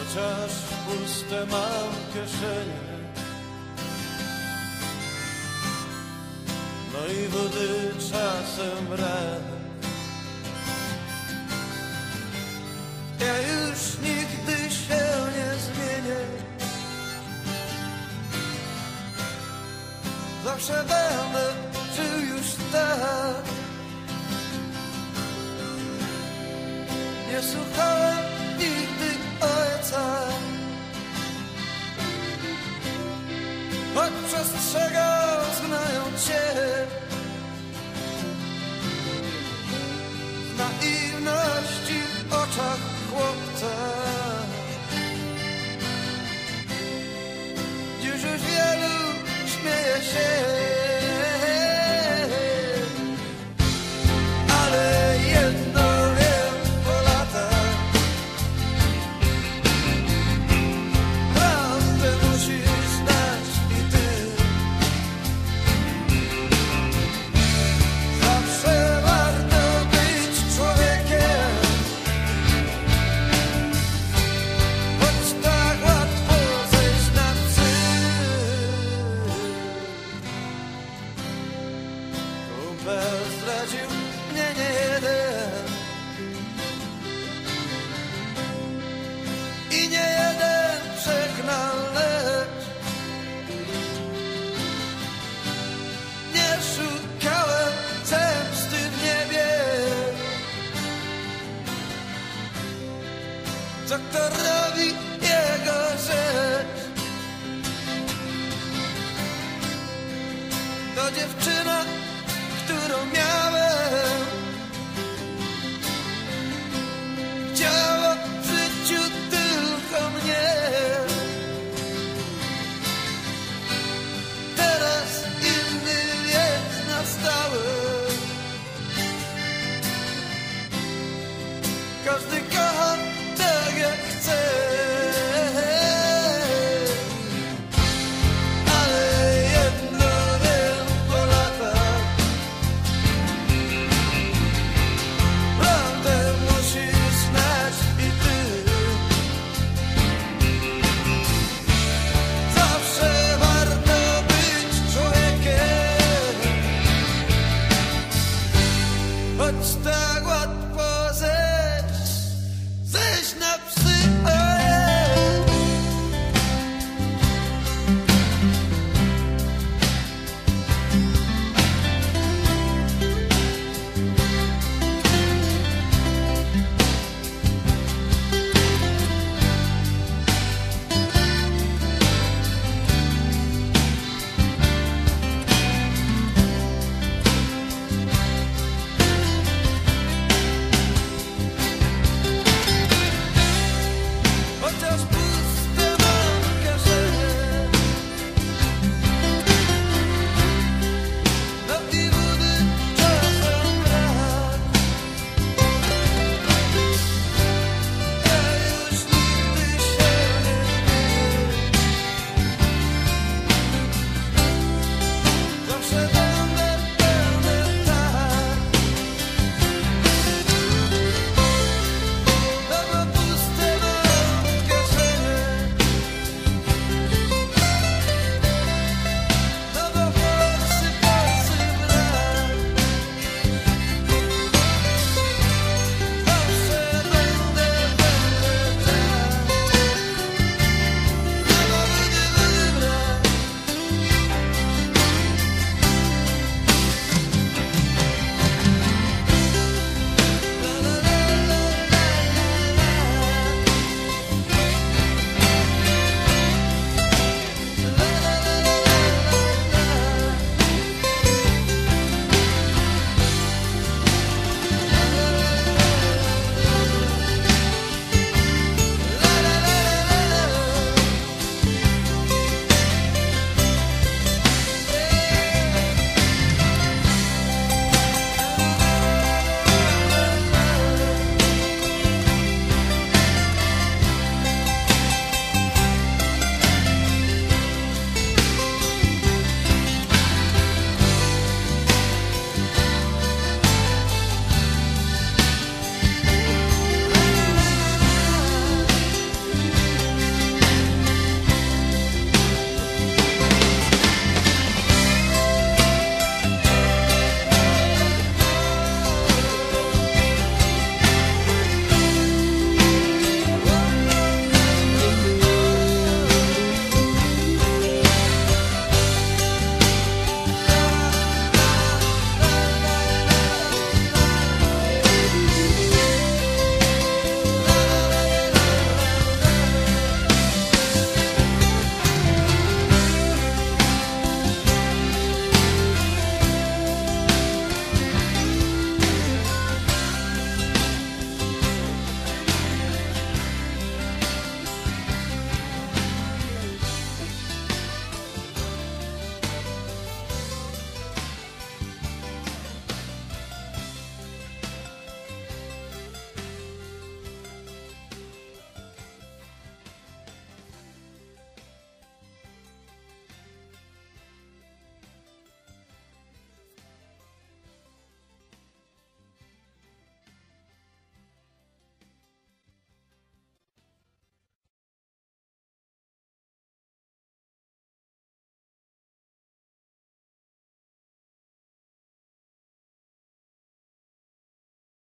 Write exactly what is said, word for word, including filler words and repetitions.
chociaż puste mam kieszenie. No i wody czasem brak. Ja już nigdy się nie zmienię. Zawsze będę żył już tak. Nie słuchałem nigdy ojca, choć przestrzegał, znając cię. Z naiwności w oczach chłopca dziś już wielu śmieje się. Ale jedno wiem po latach, prawdę musisz znać i ty. Zawsze warto być człowiekiem, choć tak łatwo zejść na psy. Kumpel zdradził mnie nie jeden i nie jeden przegnał, lecz nie szukałem zemsty w niebie. Co kto robi jego rzecz, to dziewczyna